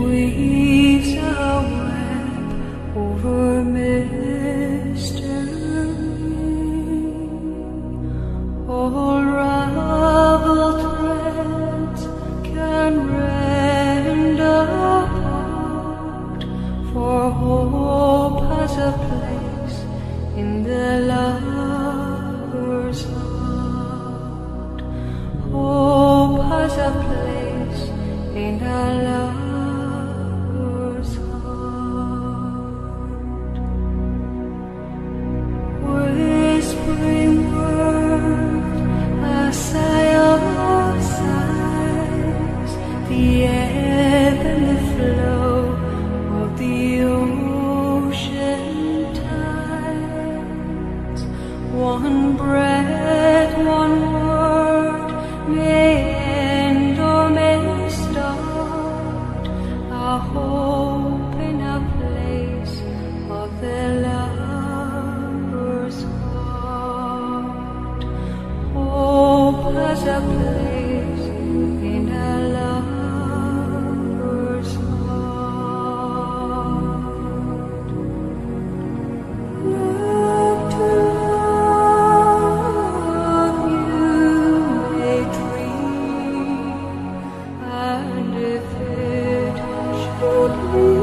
weaves a web over mystery. All raveled threads can rend apart, for hope has a place in the lover's heart. Hope has a place in the lover's heart. Whispering word, a sigh of sighs, the ebb and the flow of the ocean tides. One breath, one word may end or may start a hope in a place of the lover's heart. Hope has a place in a lover's heart. Look to love you may dream, and if it should be